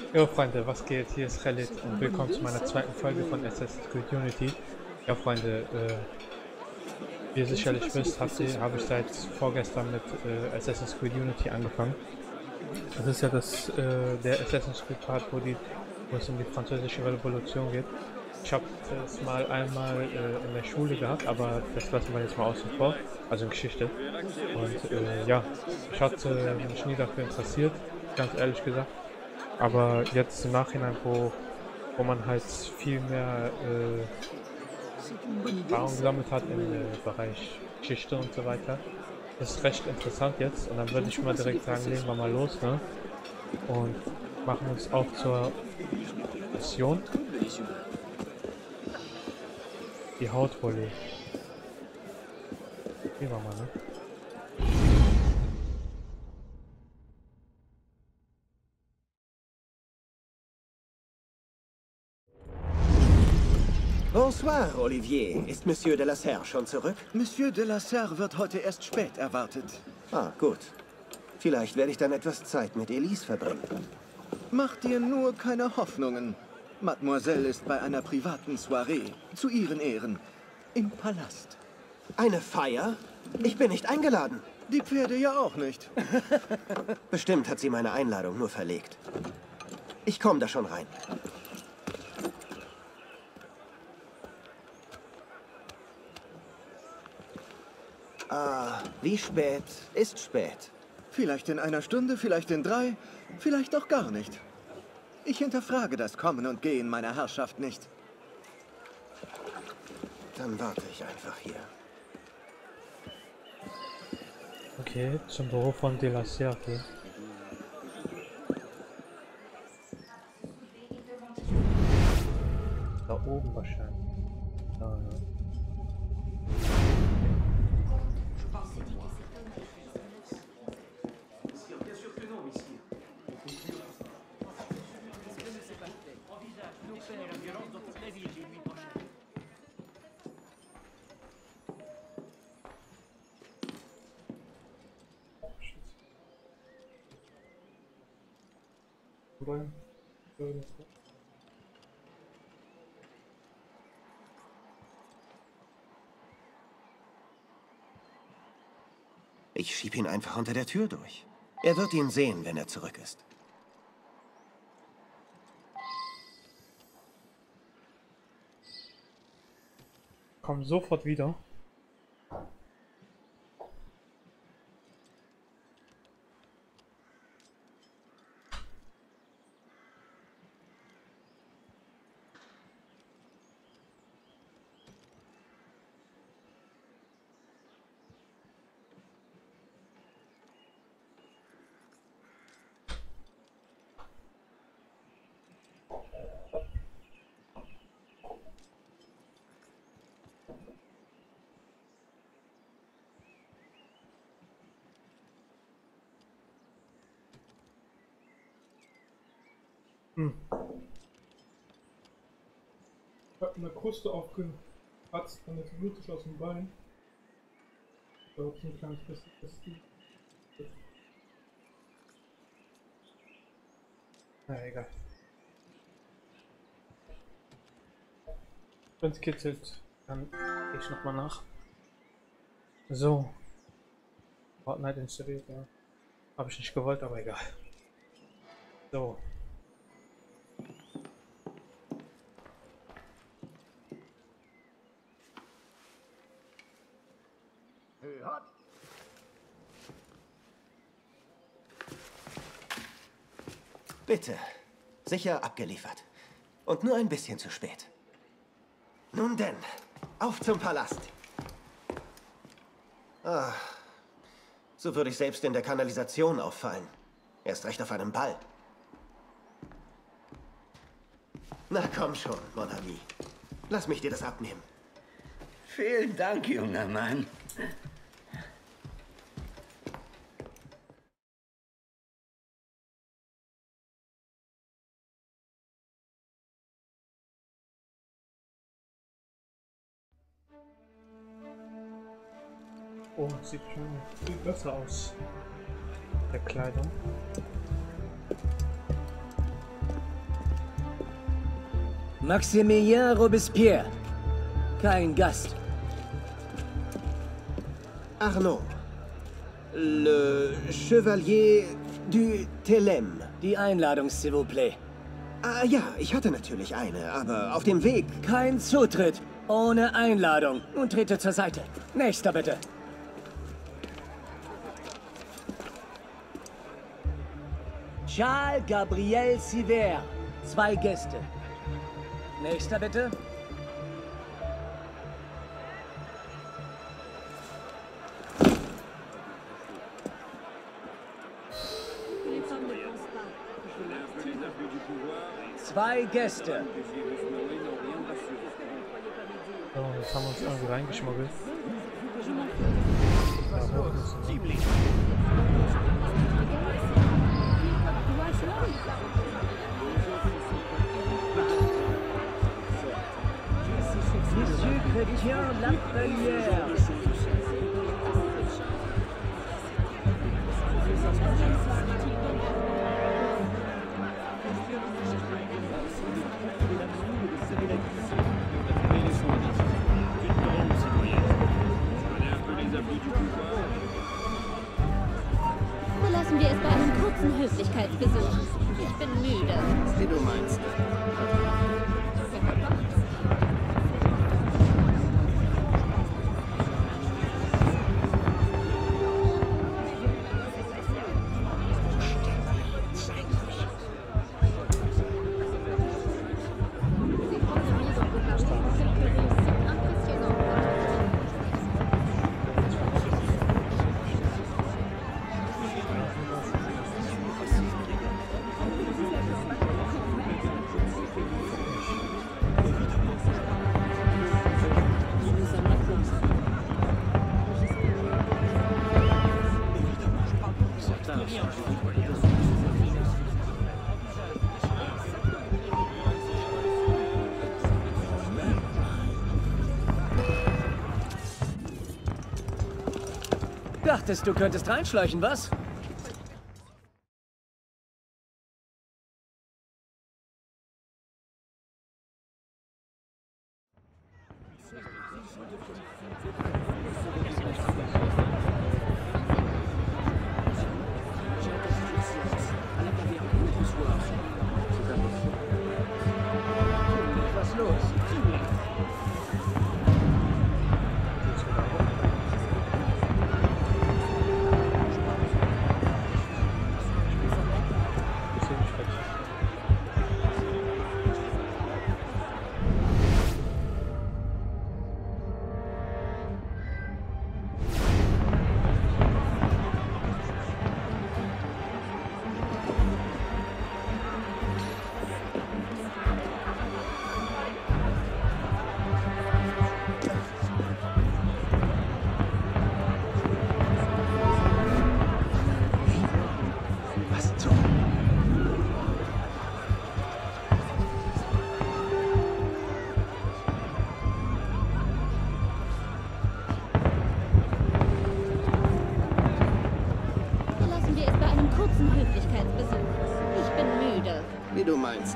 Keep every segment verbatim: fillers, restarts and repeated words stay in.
Jo Freunde, was geht? Hier ist Khalid und willkommen zu meiner zweiten Folge von Assassin's Creed Unity. Ja Freunde, äh, wie ihr sicherlich wisst, habe hab ich seit vorgestern mit äh, Assassin's Creed Unity angefangen. Das ist ja das, äh, der Assassin's Creed Part, wo, die, wo es um die französische Revolution geht. Ich habe es mal einmal äh, in der Schule gehabt, aber das lassen wir jetzt mal außen vor, also in Geschichte. Und äh, ja, ich hatte mich nie dafür interessiert, ganz ehrlich gesagt. Aber jetzt im Nachhinein, wo, wo man halt viel mehr äh, Erfahrung gesammelt hat im äh, Bereich Geschichte und so weiter, ist recht interessant jetzt. Und dann würde ich mal direkt sagen, legen wir mal los, ne? Und machen uns auch zur Mission. Die Hautvolley. Gehen wir mal, ne? Bonsoir, Olivier. Ist Monsieur de la Serre schon zurück? Monsieur de la Serre wird heute erst spät erwartet. Ah, gut. Vielleicht werde ich dann etwas Zeit mit Elise verbringen. Mach dir nur keine Hoffnungen. Mademoiselle ist bei einer privaten Soiree. Zu ihren Ehren. Im Palast. Eine Feier? Ich bin nicht eingeladen. Die Pferde ja auch nicht. Bestimmt hat sie meine Einladung nur verlegt. Ich komme da schon rein. Ah, wie spät ist spät? Vielleicht in einer Stunde, vielleicht in drei, vielleicht auch gar nicht. Ich hinterfrage das Kommen und Gehen meiner Herrschaft nicht. Dann warte ich einfach hier. Okay, zum Büro von de la Serre. Da oben wahrscheinlich. Ah, ja. Ich schieb ihn einfach unter der Tür durch. Er wird ihn sehen, wenn er zurück ist. Komm sofort wieder. Hm. Ich habe eine Kruste aufgekratzt und jetzt blutig aus dem Bein. Da habe ich ein kleines bisschen. Na egal. Wenn es kitzelt, dann gehe ich nochmal nach. So. Fortnite installiert, ja. Habe ich nicht gewollt, aber egal. So. Bitte. Sicher abgeliefert. Und nur ein bisschen zu spät. Nun denn, auf zum Palast. Ah, so würde ich selbst in der Kanalisation auffallen. Erst recht auf einem Ball. Na komm schon, mon ami. Lass mich dir das abnehmen. Vielen Dank, junger Mann. Oh, sieht schon viel besser aus. Der Kleidung. Maximilien Robespierre. Kein Gast. Arnaud. Le Chevalier du Thelem. Die Einladung, s'il vous plaît. Ah ja, ich hatte natürlich eine, aber auf dem Weg... Kein Zutritt. Ohne Einladung. Nun trete zur Seite. Nächster bitte. Charles Gabriel Siver. Zwei Gäste. Nächster bitte. Zwei Gäste. So, jetzt haben wir uns irgendwie reingeschmuggelt. Monsieur Chrétien Lapellière. Belassen wir es bei einem kurzen Höflichkeitsbesuch. Ich bin müde. Wie du meinst. Dachtest, du könntest reinschleichen, was? Was los? Wie du meinst.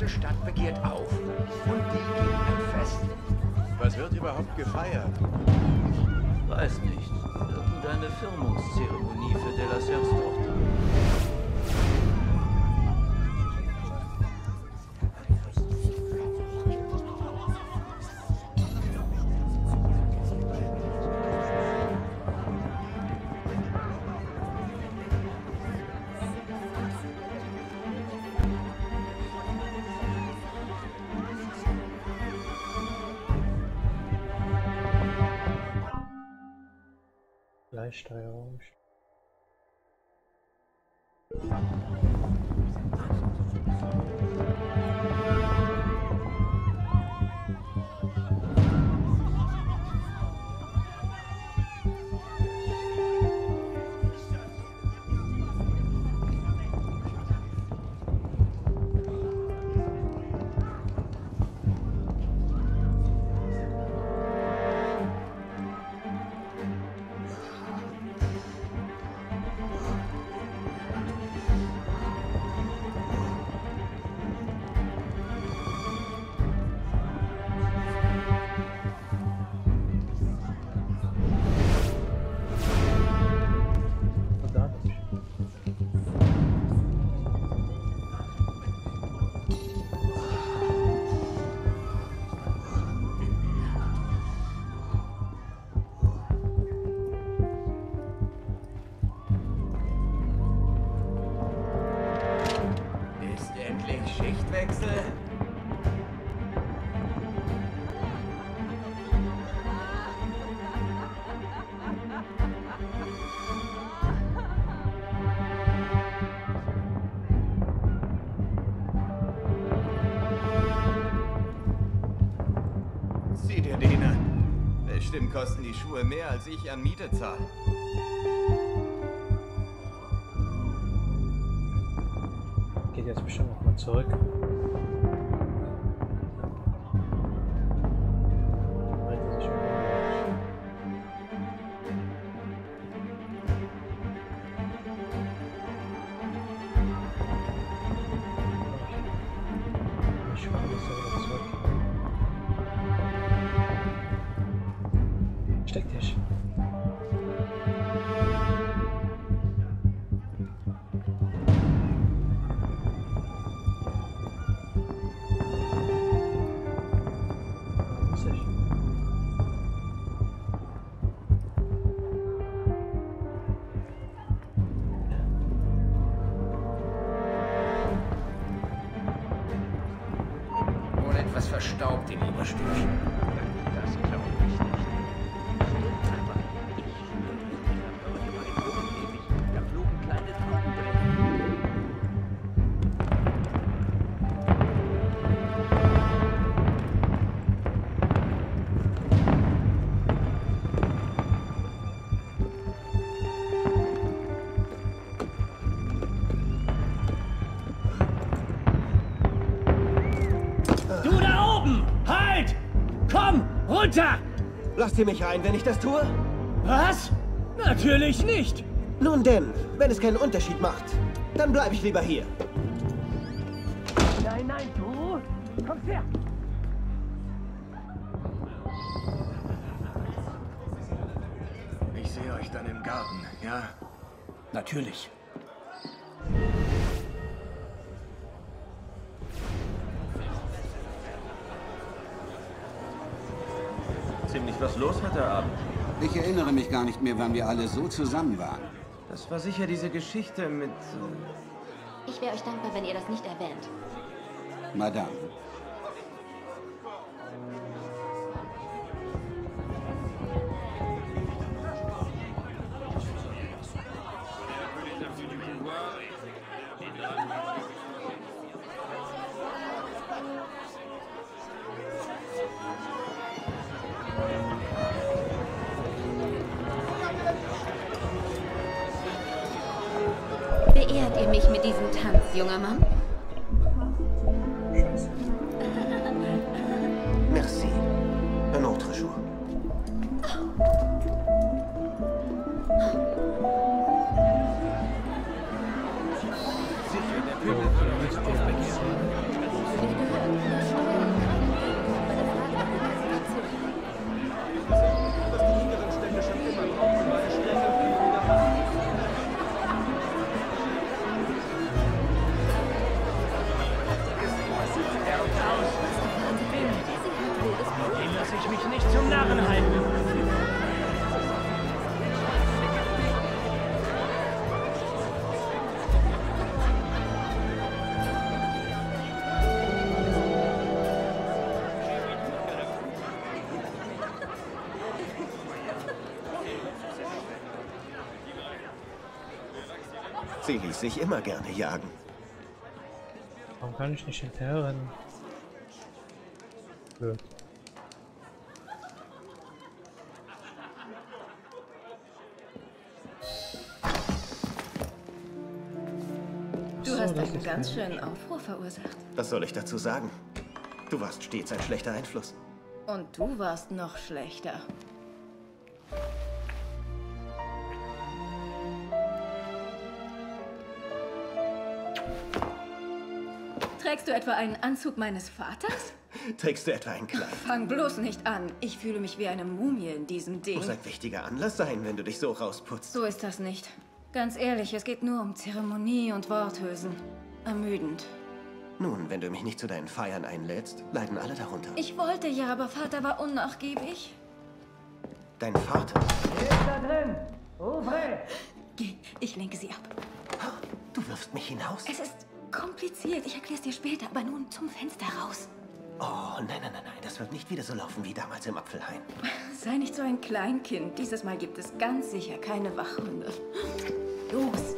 gesamte Stadt begehrt auf und die geben ein Fest. Was wird überhaupt gefeiert? Weiß nicht. Irgendeine Firmungszeremonie für Delacers Tochter. Steuerung. Bestimmt kosten die Schuhe mehr, als ich an Miete zahle. Geht jetzt bestimmt noch mal zurück. Stecktisch. Wohl etwas verstaubt in Überstückchen. Das glaube ich nicht. Runter! Lasst ihr mich rein, wenn ich das tue? Was? Natürlich nicht! Nun denn, wenn es keinen Unterschied macht, dann bleibe ich lieber hier. Nein, nein, du! Komm her! Ich sehe euch dann im Garten, ja? Natürlich. Ziemlich was los heute Abend. Ich erinnere mich gar nicht mehr, wann wir alle so zusammen waren. Das war sicher diese Geschichte mit... Ich wäre euch dankbar, wenn ihr das nicht erwähnt. Madame. Beehrt ihr mich mit diesem Tanz, junger Mann? Merci. Un autre jour. So, Sie ließ sich immer gerne jagen. Warum kann ich nicht hinterher rennen? Blöd. Du hast einen ganz schönen Aufruhr verursacht. Was soll ich dazu sagen? Du warst stets ein schlechter Einfluss. Und du warst noch schlechter. Trägst du etwa einen Anzug meines Vaters? Trägst du etwa ein Kleid? Fang bloß nicht an. Ich fühle mich wie eine Mumie in diesem Ding. Muss ein wichtiger Anlass sein, wenn du dich so rausputzt. So ist das nicht. Ganz ehrlich, es geht nur um Zeremonie und Worthülsen. Ermüdend. Nun, wenn du mich nicht zu deinen Feiern einlädst, leiden alle darunter. Ich wollte ja, aber Vater war unnachgiebig. Dein Vater? Wer ist da drin? Ouvre! Geh, ich lenke sie ab. Du wirfst mich hinaus? Es ist kompliziert. Ich erkläre es dir später, aber nun zum Fenster raus. Oh, nein, nein, nein, nein. Das wird nicht wieder so laufen wie damals im Apfelhain. Sei nicht so ein Kleinkind. Dieses Mal gibt es ganz sicher keine Wachhunde. Los!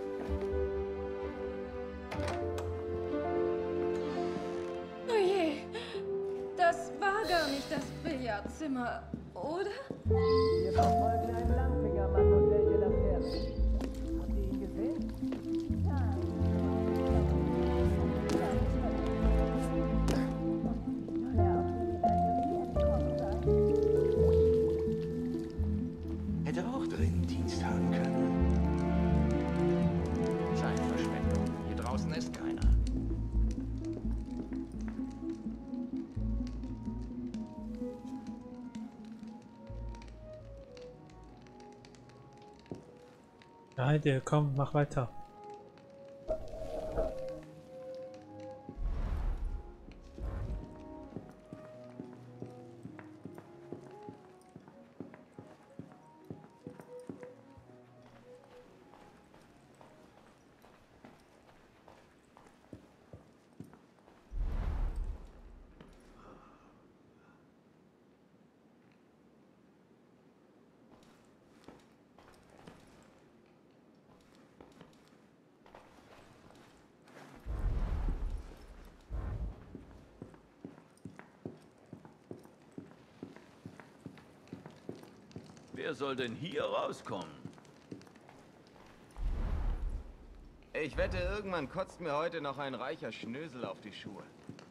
Oh je, das war gar nicht das Billardzimmer, oder? Wir verfolgen einen Langfinger, Mademoiselle de la Serre. Habt ihr ihn gesehen? Hätte auch drin Dienst haben können. Zeitverschwendung. Hier draußen ist keiner. Heide, komm, mach weiter. Wer soll denn hier rauskommen? Ich wette, irgendwann kotzt mir heute noch ein reicher Schnösel auf die Schuhe.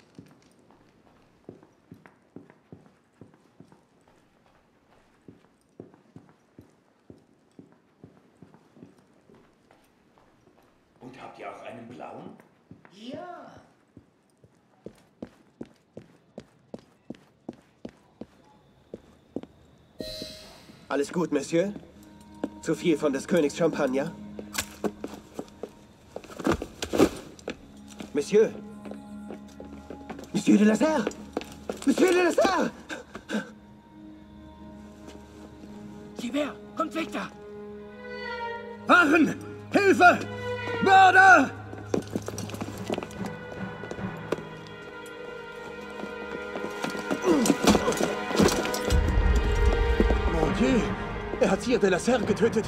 Und habt ihr auch einen blauen? Ja. Alles gut, Monsieur? Zu viel von des Königs Champagner? Monsieur? Monsieur de la Serre! Monsieur de la Serre! Gilbert, kommt weg da! Wachen! Hilfe! Mörder! Mon Dieu! Er hat Sire de la Serre getötet.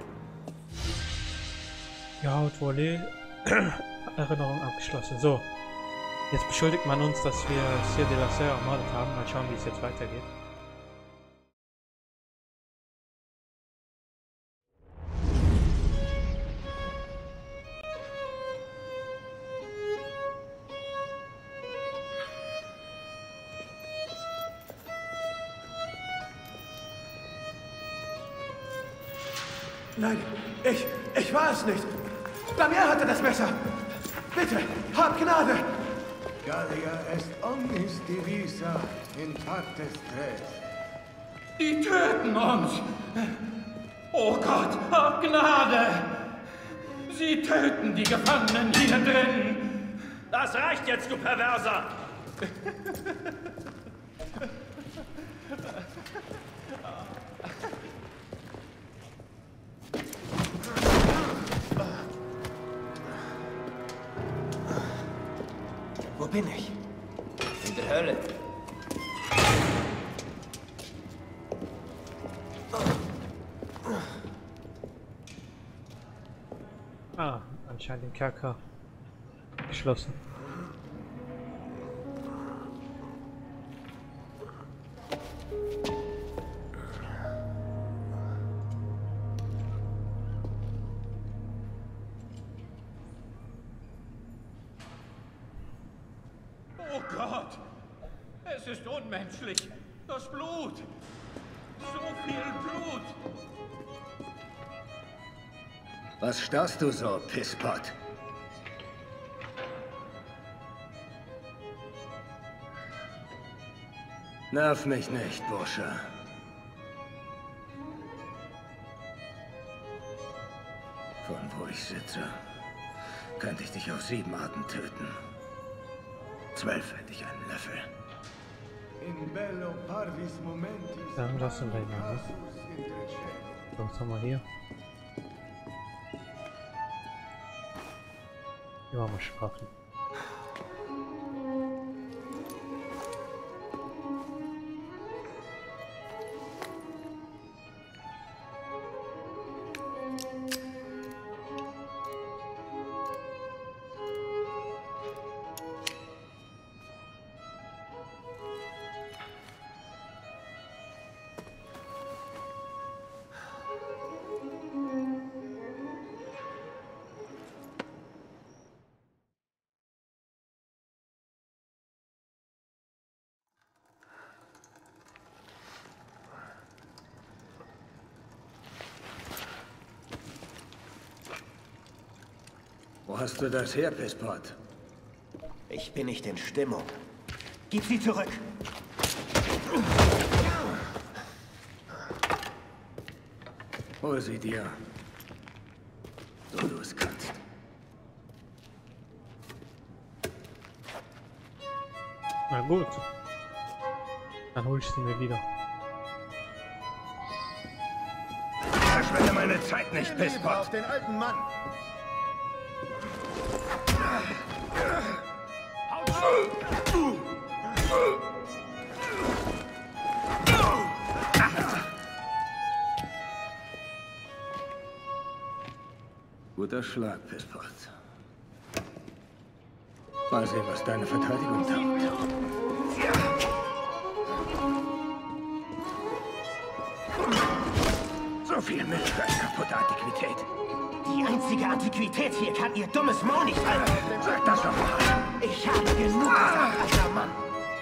Ja, Haut Volley. Erinnerung abgeschlossen. So. Jetzt beschuldigt man uns, dass wir Sire de la Serre ermordet haben. Mal schauen, wie es jetzt weitergeht. Nein, ich, ich war es nicht. Damier hatte das Messer. Bitte, hab Gnade. Gallia est omnis divisa in partes tres. Die töten uns! Oh Gott, hab Gnade! Sie töten die Gefangenen hier drin! Das reicht jetzt, du Perverser! Wo bin ich? In der Hölle. Ah, anscheinend den Kerker geschlossen. Oh Gott! Es ist unmenschlich! Das Blut! So viel Blut! Was starrst du so, Pisspot? Nerv mich nicht, Bursche. Von wo ich sitze, könnte ich dich auf sieben Arten töten. Zwölf hätte ich einen Löffel. Dann lassen wir ihn mal. So, was haben wir hier? Ja, mal Sprachen. Wo hast du das her, Pisspot? Ich bin nicht in Stimmung. Gib sie zurück! Hol sie dir. So du es kannst. Na gut. Dann hol ich sie mir wieder. Verschwende meine Zeit nicht, Pisspot! Auf den alten Mann! Guter Schlag, Pisspot. Mal sehen, was deine Verteidigung taugt. So viel Milch für eine kaputte Antiquität. Die einzige Antiquität hier kann ihr dummes Maul nicht halten. Sag das doch mal. Ich habe genug gesagt, alter Mann.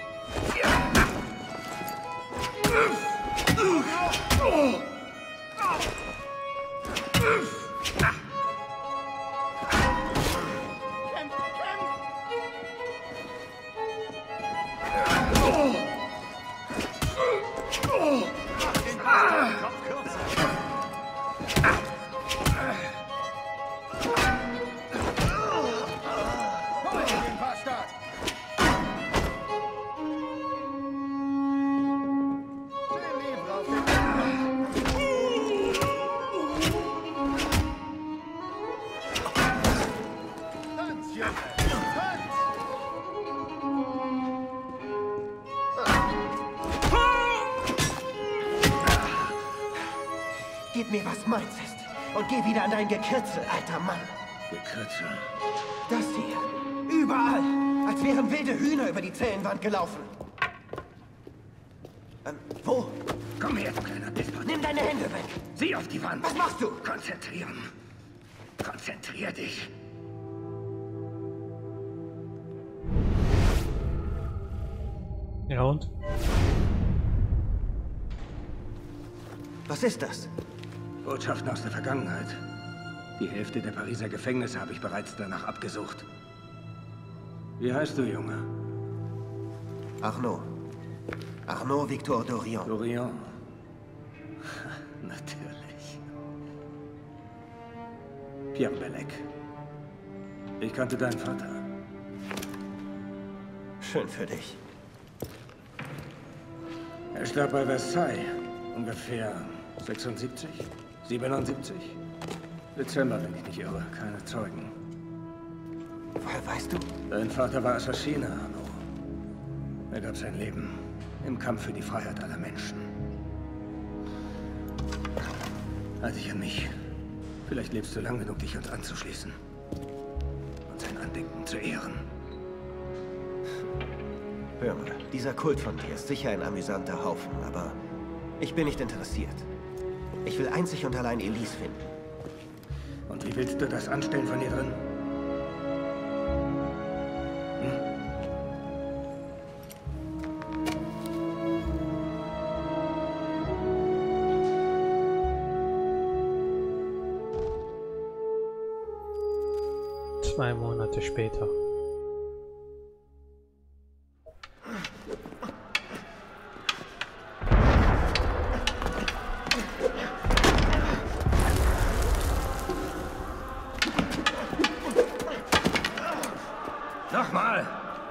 Gib mir, was meins ist. Und geh wieder an dein Gekritzel, alter Mann. Gekritzel? Das hier. Überall. Als wären wilde Hühner über die Zellenwand gelaufen. Ähm, wo? Komm her, du kleiner Pisspot. Nimm deine Hände weg. Sieh auf die Wand. Was machst du? Konzentrieren. Konzentrier dich. Ja und? Was ist das? Botschaften aus der Vergangenheit. Die Hälfte der Pariser Gefängnisse habe ich bereits danach abgesucht. Wie heißt du, Junge? Arnaud. Arnaud Victor Dorion. Dorion. Natürlich. Pierre Belec. Ich kannte deinen Vater. Schön für dich. Er starb bei Versailles. Ungefähr sechsundsiebzig? siebenundsiebzig? Dezember, wenn ich nicht irre. Keine Zeugen. Woher weißt du? Dein Vater war Assassiner, Arnaud. Er gab sein Leben im Kampf für die Freiheit aller Menschen. Halt dich an mich. Vielleicht lebst du lang genug, dich uns anzuschließen. Und sein Andenken zu ehren. Hör mal, dieser Kult von dir ist sicher ein amüsanter Haufen, aber ich bin nicht interessiert. Ich will einzig und allein Elise finden. Und wie willst du das anstellen von hier drin? Zwei Monate später. Nochmal!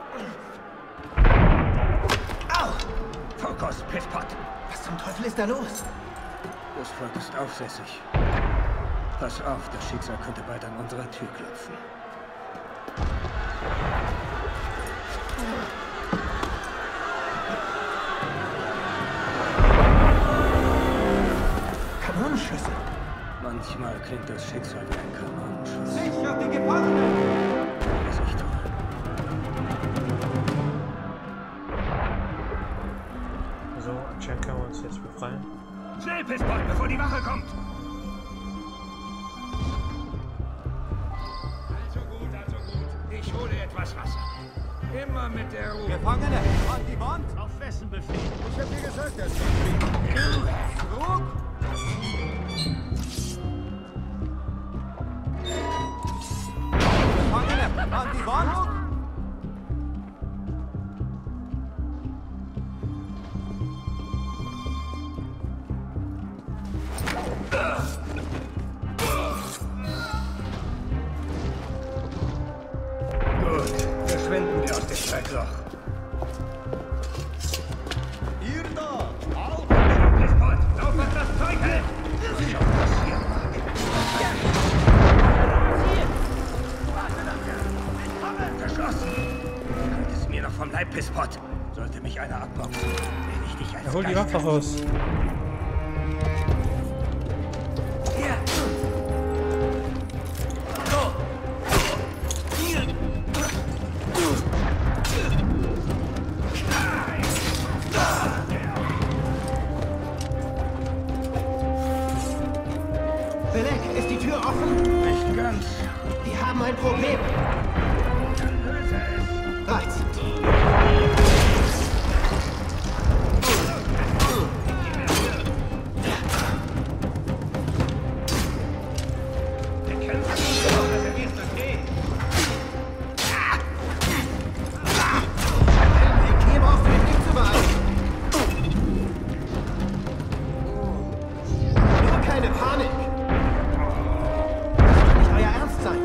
Au! Fokus, Pisspot! Was zum Teufel ist da los? Das Volk ist aufsässig. Pass auf, das Schicksal könnte bald an unserer Tür klopfen. Kanonenschüsse. Manchmal klingt das Schicksal wie ein Kanonenschuss. Sicher die Gefangenen! Was ich tue. So, anscheinend können wir uns jetzt befreien. Schnell, Pisspot, bevor die Wache kommt! Also gut, also gut. Ich hole etwas Wasser. Immer mit der Ruhe. Gefangene, an die Wand! Auf wessen Befehl? Ich hab dir gesagt, er ist Zurück! Gefangene, an die Wand! Gut, verschwinden wir aus dem Schreckloch. Ihr da! Auf! Pisspot, lauf, was das Zeug hält! Schau, was hier mag. Verschlossen! Halt es mir noch vom Leib, Pisspot. Sollte mich einer abboxen, werde ich dich als Ja, hol die Geist Waffe raus. Belek, ist die Tür offen? Nicht ganz. Die haben ein Problem. Dann löse es. Reizend. Bekämpfen Sie so, dass er wirst okay. Hier brauchst du dich nicht zu beeilen. Nur keine Panik. Das kann nicht euer Ernst sein.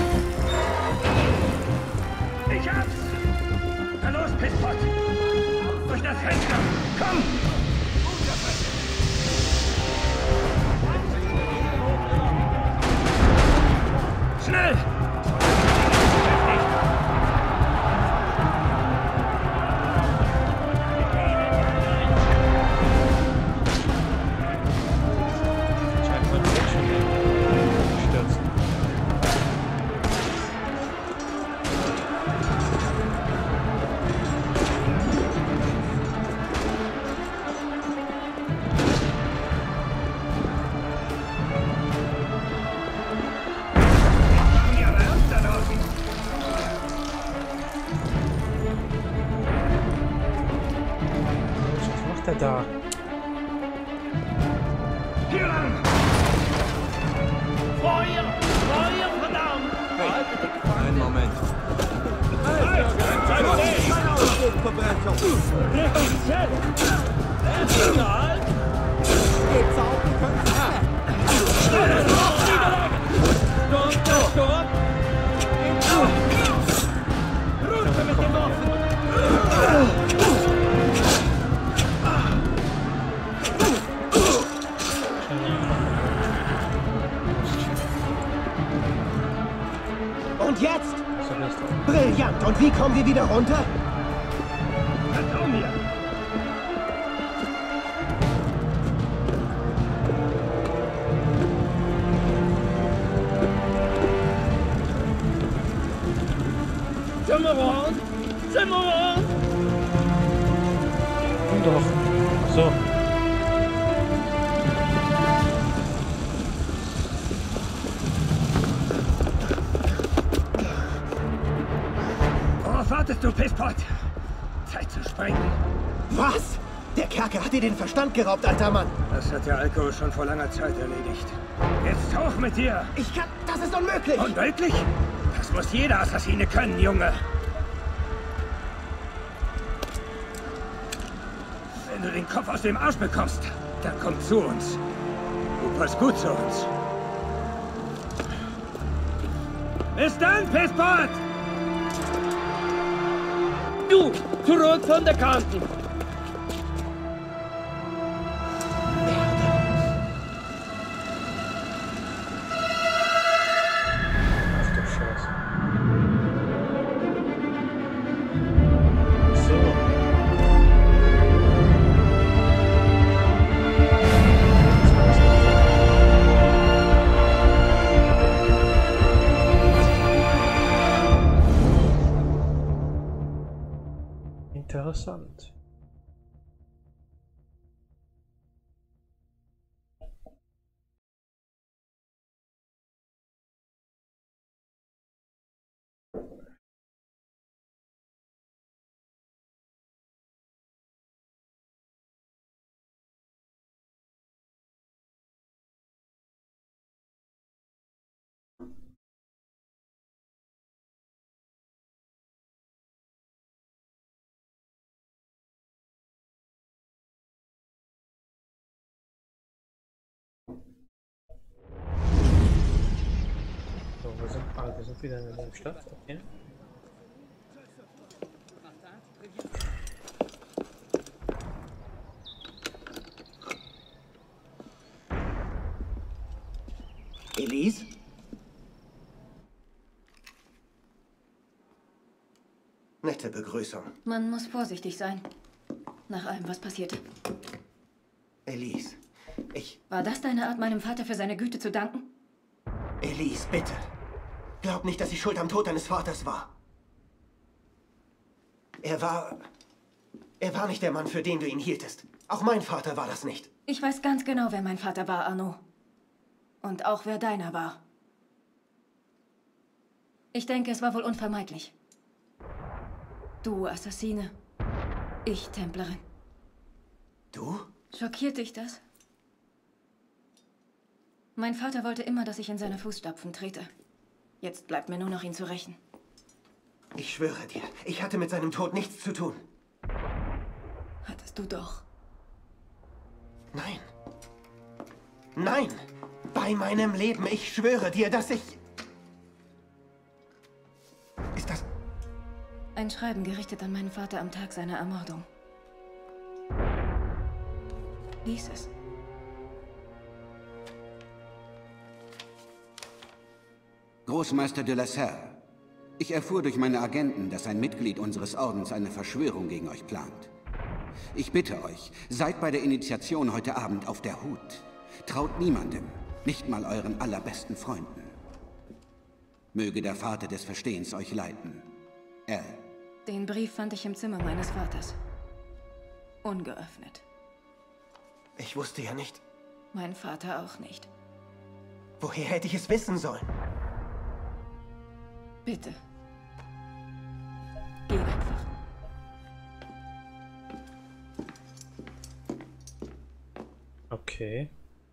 Ich hab's! Na los, Pisspot! Durch das Fenster! Komm! Schnell! Anscheinend wollen wir jetzt schon stürzen. Ja, aber ernst da draußen! Was macht er da? Hier lang! Feuer! Feuer, verdammt! Einen Moment. Sein Verbrecher! Geht's auf, du kannst Sturm, der Sturm! Runter mit dem Waffen! Und jetzt? So, das ist Brillant. Und wie kommen wir wieder runter? Vertrau mir! Zimmermann! Zimmermann! Komm doch. So. Worauf wartest du, Pisspot? Zeit zu sprengen. Was? Der Kerker hat dir den Verstand geraubt, alter Mann. Das hat der Alkohol schon vor langer Zeit erledigt. Jetzt hoch mit dir! Ich kann... Das ist unmöglich! Unmöglich? Das muss jeder Assassine können, Junge. Wenn du den Kopf aus dem Arsch bekommst, dann komm zu uns. Du passt gut zu uns. Bis dann, Pisspot! Du, zurück von der Kante! Interessant. So, wir sind, ah, wir sind wieder in der Stadt, okay. Elise? Nette Begrüßung. Man muss vorsichtig sein. Nach allem, was passierte. Elise, ich... War das deine Art, meinem Vater für seine Güte zu danken? Elise, bitte. Glaub nicht, dass ich schuld am Tod deines Vaters war. Er war... Er war nicht der Mann, für den du ihn hieltest. Auch mein Vater war das nicht. Ich weiß ganz genau, wer mein Vater war, Arno. Und auch wer deiner war. Ich denke, es war wohl unvermeidlich. Du Assassine. Ich Templerin. Du? Schockiert dich das? Mein Vater wollte immer, dass ich in seine Fußstapfen trete. Jetzt bleibt mir nur noch, ihn zu rächen. Ich schwöre dir, ich hatte mit seinem Tod nichts zu tun. Hattest du doch. Nein. Nein! Bei meinem Leben, ich schwöre dir, dass ich... Ist das... Ein Schreiben gerichtet an meinen Vater am Tag seiner Ermordung. Lies es. Großmeister de la Serre, ich erfuhr durch meine Agenten, dass ein Mitglied unseres Ordens eine Verschwörung gegen euch plant. Ich bitte euch, seid bei der Initiation heute Abend auf der Hut. Traut niemandem, nicht mal euren allerbesten Freunden. Möge der Vater des Verstehens euch leiten. Al. Den Brief fand ich im Zimmer meines Vaters. Ungeöffnet. Ich wusste ja nicht. Mein Vater auch nicht. Woher hätte ich es wissen sollen? Bitte. Geh einfach. Okay.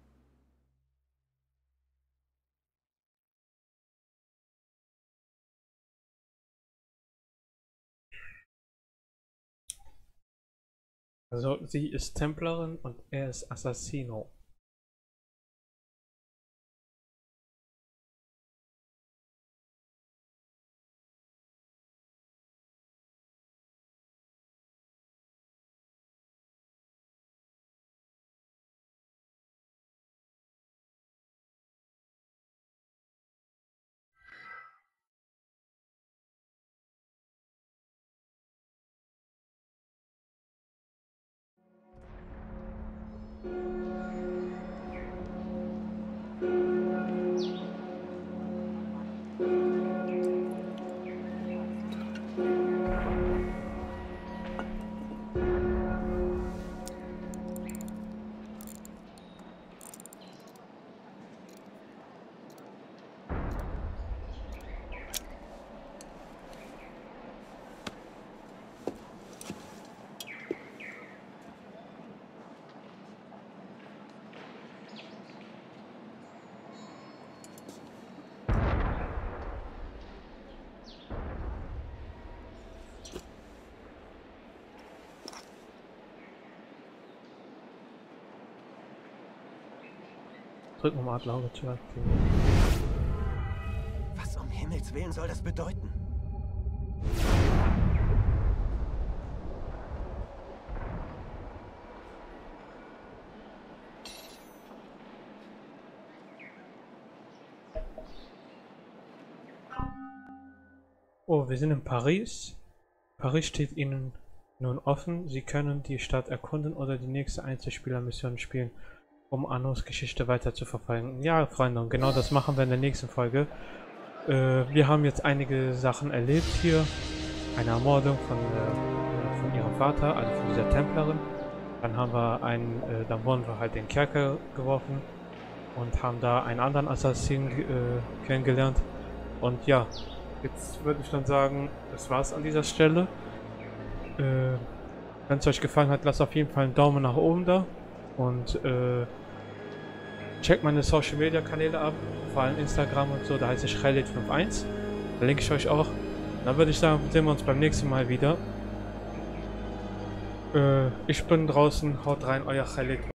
Also sie ist Templerin und er ist Assassino. Drücken um Adlerauge zu aktivieren. Was um Himmels Willen soll das bedeuten? Oh, wir sind in Paris. Paris steht Ihnen nun offen. Sie können die Stadt erkunden oder die nächste Einzelspielermission spielen, um Annos Geschichte weiter zu verfolgen. Ja, Freunde, und genau das machen wir in der nächsten Folge. Äh, wir haben jetzt einige Sachen erlebt hier. Eine Ermordung von, äh, von ihrem Vater, also von dieser Templerin. Dann haben wir einen, äh, dann wurden wir halt in den Kerker geworfen und haben da einen anderen Assassinen äh, kennengelernt. Und ja, jetzt würde ich dann sagen, das war's an dieser Stelle. Äh, wenn es euch gefallen hat, lasst auf jeden Fall einen Daumen nach oben da. Und äh, checkt meine Social Media Kanäle ab, vor allem Instagram und so, da heiße ich Khalid einundfünfzig. Verlinke ich euch auch. Dann würde ich sagen, sehen wir uns beim nächsten Mal wieder. Äh, ich bin draußen, haut rein, euer Khalid.